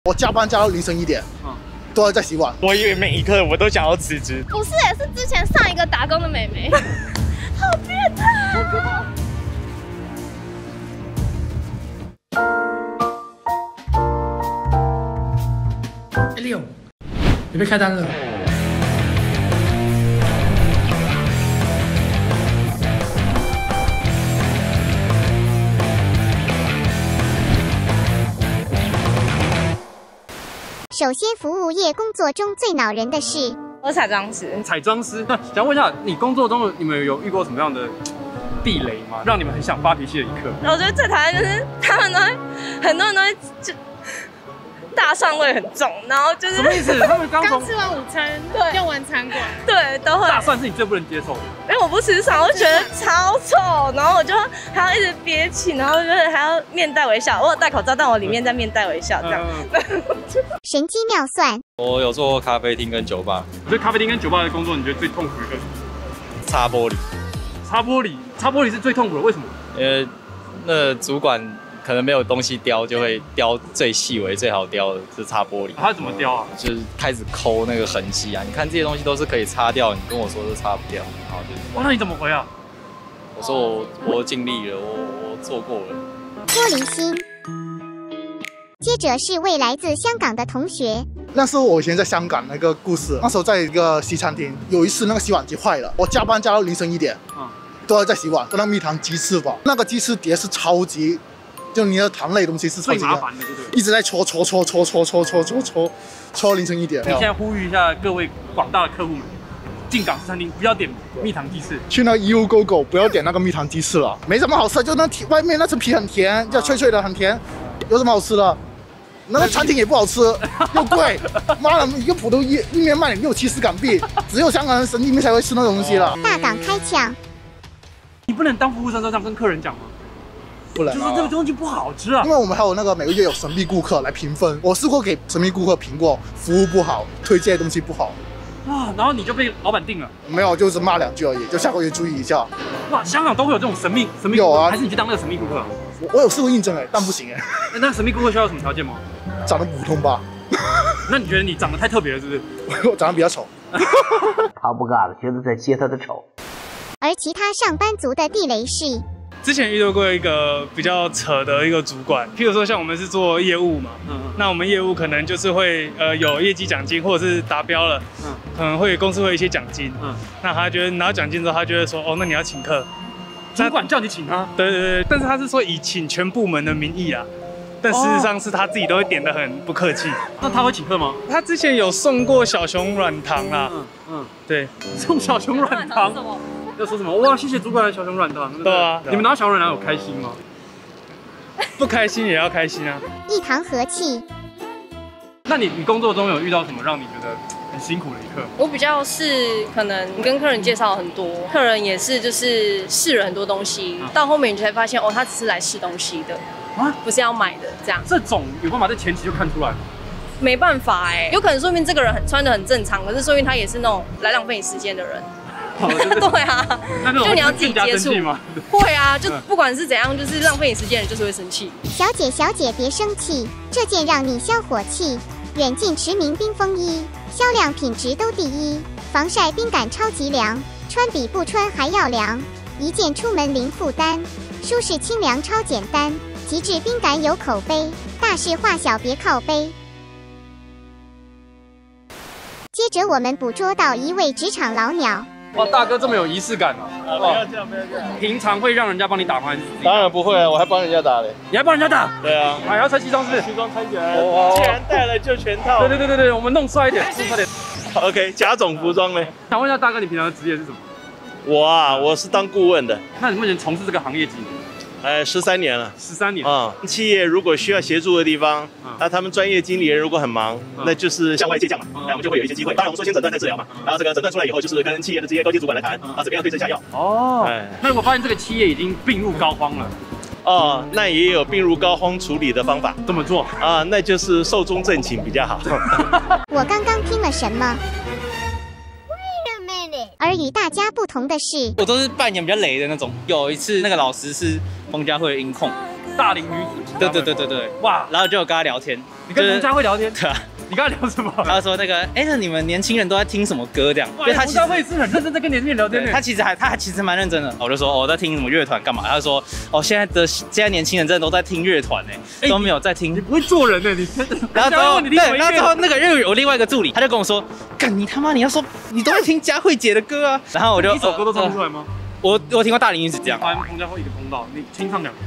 我加班加到凌晨1点，都在洗碗。 我以为每一刻我都想要辞职。 不是，是之前上一个打工的妹妹，好变态啊！ Leo，你被开单了。 首先，服务业工作中最恼人的事。 我是彩妆师。 彩妆师，那想问一下，你工作中你们有遇过什么样的地雷吗？让你们很想发脾气的一刻？ 我觉得最讨厌就是他们都会，很多人都会就大蒜味很重，然后就是什么意思？他们刚吃完午餐， 对， 用完餐馆， 对，都会。 大蒜是你最不能接受的， 因为我不吃蒜，我就觉得超臭，然后我就还要一直憋气，然后就是还要面带微笑。我有戴口罩，但我里面在面带微笑这样。 神机妙算。 我有做过咖啡厅跟酒吧。 我觉得咖啡厅跟酒吧的工作，你觉得最痛苦的是什么？ 擦玻璃。 擦玻璃，擦玻璃是最痛苦的，为什么？ 因为那主管可能没有东西雕，就会雕最细微、最好雕的是擦玻璃。 他怎么雕啊？ 就是开始抠那个痕迹啊！你看这些东西都是可以擦掉，你跟我说是擦不掉，然后就…… 哇，那你怎么回啊？ 我说我尽力了，我做过了。 玻璃心。接着是位来自香港的同学。 那是我以前在香港那个故事，那时候在一个西餐厅，有一次那个洗碗机坏了，我加班加到凌晨1点，都在洗碗，那蜜糖鸡翅吧，那个鸡翅碟是超级，就你的糖类东西是超级最麻烦的，对不对？ 一直在搓凌晨1点。 你现在呼吁一下各位广大的客户们，进港式餐厅不要点蜜糖鸡翅， 去那 EUGOGO 不要点那个蜜糖鸡翅了，没什么好吃的，就那外面那层皮很甜，叫脆脆的很甜，有什么好吃的？那个餐厅也不好吃，又贵，妈的，一个普通意面卖你670港币，只有香港人神经病才会吃那种东西了。 大港开抢， 你不能当服务生这样跟客人讲吗？ 不能， 就说这个东西不好吃啊。 因为我们还有那个每个月有神秘顾客来评分，我试过给神秘顾客评过，服务不好，推荐的东西不好。 哇，然后你就被老板定了？ 没有，就是骂2句而已，就下个月注意一下。 哇，香港都会有这种神秘有啊， 还是你去当那个神秘顾客？ 我有试过应征但不行那个神秘顾客需要什么条件吗？ 长得普通吧。 那你觉得你长得太特别了，是不是？ 我长得比较丑。 他不干了，觉得在揭他的丑。 而其他上班族的地雷是。 之前遇到过一个比较扯的一个主管，譬如说像我们是做业务嘛，那我们业务可能就是会有业绩奖金，或者是达标了，可能会公司会有一些奖金，那他觉得拿到奖金之后，他就会说哦，那你要请客， 主管叫你请他， 对，但是他是说以请全部门的名义啊，但事实上是他自己都会点得很不客气。 那他会请客吗？ 他之前有送过小熊软糖啦，对， 送小熊软糖。要说什么？哇，谢谢主管的小熊软糖。 对啊， 你们拿到小熊软糖有开心吗？ 不开心也要开心啊！ 一堂和气。 那你工作中有遇到什么让你觉得很辛苦的一刻？ 我比较是可能跟客人介绍很多，客人也是就是试了很多东西，到后面你才发现哦，他只是来试东西的啊，不是要买的这样。 这种有办法在前期就看出来吗？ 没办法有可能说明这个人穿得很正常，可是说明他也是那种来浪费你时间的人。对啊，就你要自己接触吗？会啊，就不管是怎样，就是浪费你时间，就是会生气。 小姐别生气，这件让你消火气。远近驰名冰风衣，销量品质都第一，防晒冰感超级凉，穿比不穿还要凉，一件出门零负担，舒适清凉超简单，极致冰感有口碑，大事化小别靠背。接着我们捕捉到一位职场老鸟。 哇，大哥这么有仪式感哦！ 不要这样，不要这样。 平常会让人家帮你打吗？ 当然不会啊，我还帮人家打嘞。 你还帮人家打？ 对啊。 还要穿西装是不是？ 西装穿起来，既然带了就全套。 对，我们弄帅一点，弄帅点。 OK， 甲种服装嘞。 想问一下大哥，你平常的职业是什么？ 我啊，我是当顾问的。 那你目前从事这个行业几年 ？13年了。 13年企业如果需要协助的地方，那他们专业经理人如果很忙，那就是向外借将嘛，那我们就会有一些机会。当然我们说先诊断再治疗嘛，然后这个诊断出来以后，就是跟企业的这些高阶主管来谈怎么样对症下药。 那如果发现这个企业已经病入膏肓了， 那也有病入膏肓处理的方法。 怎么做那就是寿终正寝比较好。 我刚刚听了什么？而与大家不同的是， 我都是扮演比较雷的那种。有一次那个老师是彭佳慧的音控， 大龄女子。 对， 哇！ 然后就有跟他聊天， 你跟彭佳慧聊天？ 对啊。 你跟他聊什么？ 他说那个，那你们年轻人都在听什么歌这样？ 因为他彭佳慧是很认真在跟年轻人聊天。 他其实蛮认真的。我就说我在听什么乐团干嘛？他就说现在年轻人真的都在听乐团都没有在听。 你不会做人你真的。 然后之后那个日语有另外一个助理，他就跟我说，干你他妈你要说你都在听佳慧姐的歌啊？然后我就一首歌都唱不出来吗？ 我听过大龄女子这样。 彭佳慧一个通道，你清唱2句。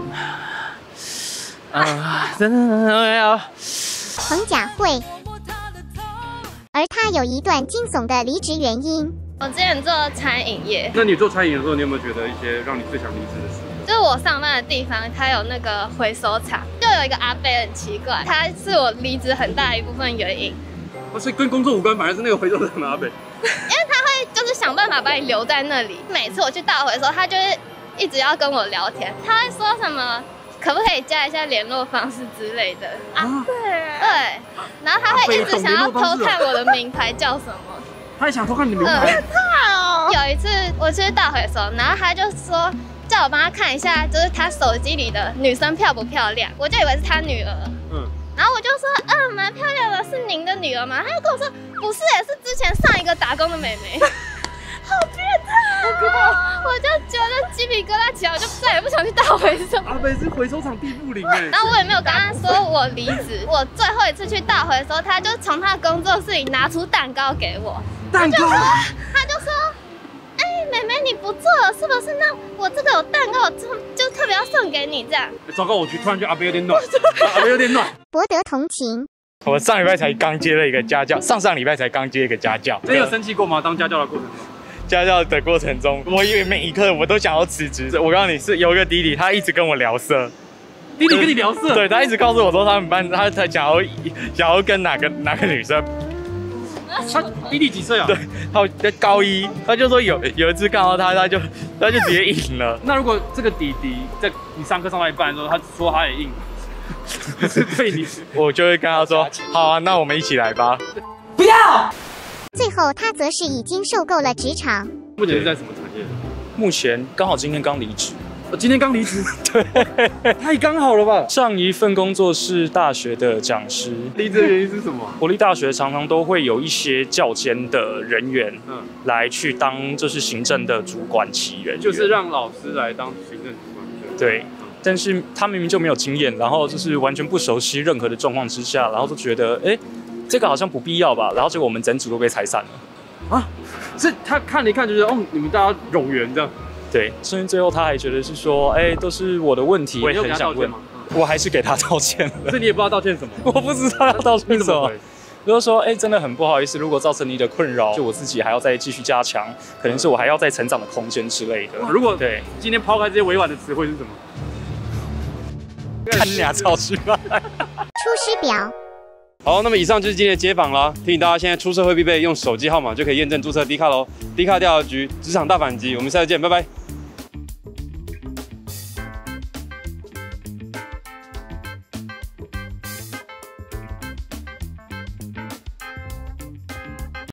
真的要。 彭佳慧，而她有一段惊悚的离职原因。 我之前做餐饮业， 那你做餐饮的时候，你有没有觉得一些让你最想离职的事？ 就是我上班的地方，它有那个回收厂，就有一个阿伯很奇怪，他是我离职很大一部分原因。 所以跟工作无关，反而是那个回收厂的阿伯。 因为他会就是想办法把你留在那里。每次我去大回收，他就是一直要跟我聊天，他会说什么？可不可以加一下联络方式之类的啊？对，然后他会一直想要偷看我的名牌叫什么？ 他也想偷看你的名牌。 有一次我去大回收，然后他就说叫我帮他看一下，就是他手机里的女生漂不漂亮，我就以为是他女儿。然后我就说，蛮漂亮的，是您的女儿吗？他就跟我说，不是，是之前上一个打工的妹妹。好变态啊！我就觉得鸡皮疙瘩起来，我就再也不想去大回收。 阿北是回收厂地不灵然后我也没有跟他说我离职。我最后一次去大回收，他就从他工作室里拿出蛋糕给我。 蛋糕？ 他就说，妹妹你不做了是不是？那我这个有蛋糕，就特别要送给你这样。 糟糕，我突然觉得阿北有点暖，阿北有点暖。 博得同情。 我上礼拜才刚接了一个家教，上礼拜才刚接一个家教。 你有生气过吗？当家教的过程中？ 家教的过程中，我以为每一刻我都想要辞职。我告诉你是有一个弟弟，他一直跟我聊色。 弟弟跟你聊色？ 对，他一直告诉我说他们班他想要跟哪个女生。 他弟弟几岁啊？ 对，他高1，他就说有一次看到他就直接硬了。 那如果这个弟弟在你上课上到一半的时候，他说他也硬，是对你， 我就会跟他说，好啊，那我们一起来吧。 不要。最后，他则是已经受够了职场。 目前是在什么产业？ 目前刚好今天刚离职。 今天刚离职？ 对，太刚好了吧？上一份工作是大学的讲师。 离职的原因是什么？ 国立大学常常都会有一些教监的人员，来去当就是行政的主管级人员， 就是让老师来当行政主管。 对。但是他明明就没有经验，然后就是完全不熟悉任何的状况之下，然后就觉得，这个好像不必要吧，然后结果我们整组都被拆散了。 啊，是他看了一看，就觉得你们大家冗员这样。 对，甚至最后他还觉得是说，都是我的问题。我也很想问，我还是给他道歉了。 所以你也不知道道歉什么？ 我不知道要道歉什么。如果说，真的很不好意思，如果造成你的困扰，就我自己还要再继续加强，可能是我还要再成长的空间之类的。 如果对今天抛开这些委婉的词汇是什么？ 看你俩超奇怪。 出师表。 好，那么以上就是今天的街访啦。提醒大家，现在出社会必备，用手机号码就可以验证注册 D 卡喽。D 卡调查局职场大反击，我们下次见，拜拜。